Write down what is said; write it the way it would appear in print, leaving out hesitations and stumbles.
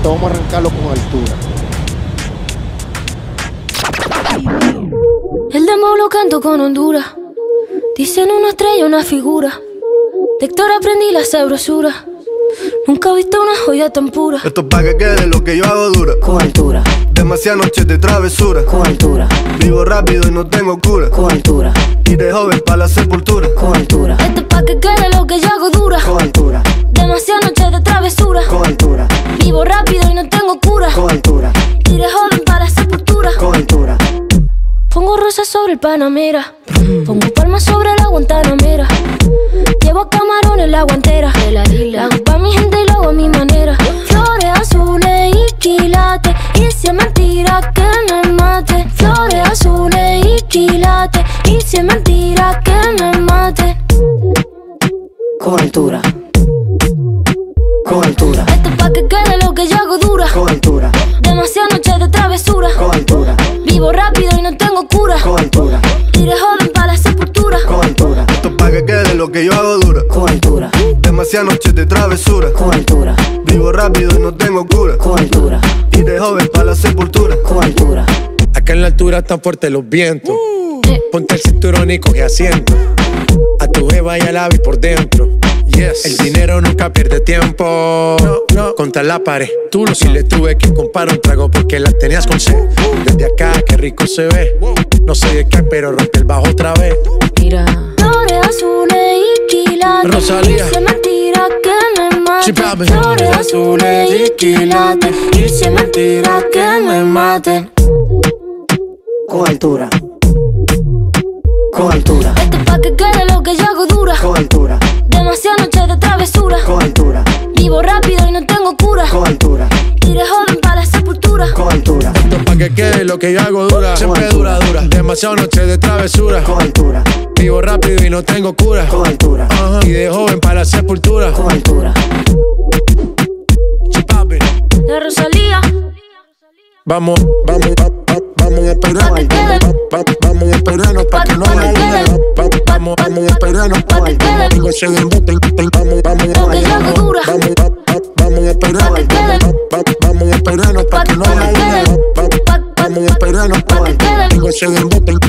esto vamos a arrancarlo con altura. El demo lo canto con Honduras. Dicen una estrella, una figura. De Héctor aprendí la sabrosura. Nunca he visto una joya tan pura. Esto es pa' que quede lo que yo hago dura. Con altura. Demasiadas noches de travesura. Con altura. Vivo rápido y no tengo cura. Con altura. Y de joven pa' la sepultura. Con altura. Esto es pa' que quede lo que yo hago dura. Con altura. Demasiadas noches de travesura. Con altura. Vivo rápido y no tengo cura. Con altura. Y de joven para la sepultura. Con altura. Pongo rosas sobre el Panamera. Pongo palmas sobre la Guantanamera. Llevo camarones en la guantera. La hago pa' mi gente y lo hago a mi manera. Flores azules y quilates. Y si es mentira que me mate. Flores azules y quilates. Y si es mentira que me mate. Con altura. Con altura. Esto es pa' que quede lo que yo hago dura. Con altura. Demasiadas noches de travesura. Con altura. Vivo rápido y no tengo cura. Con altura. Y de joven para la sepultura. Con altura. Esto es pa' que quede lo que yo hago dura. Con altura. Demasiadas noches de travesura. Con altura. Vivo rápido y no tengo cura. Con altura. Y de joven pa' la sepultura. Con altura. Acá en la altura están fuertes los vientos. Ponte el cinturón y coge asiento. A tu jeva y al ave por dentro. Yes. El dinero nunca pierde tiempo. No. Contra la pared. Tú lo si le tuve que comprar un trago porque la tenías con sed. Desde acá, qué rico se ve. No sé de qué, pero rompe el bajo otra vez. Mira. Flores azules y quilates. Rosalía. Y si es mentira que me mate. Balvin. Flores azules y quilates. Y si es mentira que me mate. Con altura. Con altura. Esto es pa' que quede lo que yo hago dura. Con altura. Demasiadas noches de travesura. Con altura. Vivo rápido y no tengo cura. Con altura. Y de joven para la sepultura. Con altura. Esto es pa' que quede lo que yo hago dura. Siempre dura. Demasiadas noches de travesura. Con altura. Vivo rápido y no tengo cura. Con altura. Y de joven para la sepultura. Con altura. La Rosalía. Vamos a esperarnos. Vamos a esperarnos pa' que no haya duda. Vamos a esperarnos pa' que quede. Digo, se desbote. Vamos a esperarnos. Vamos a esperarnos pa' que no haya duda. Vamos a esperarnos pa' que quede. Digo, se desbote.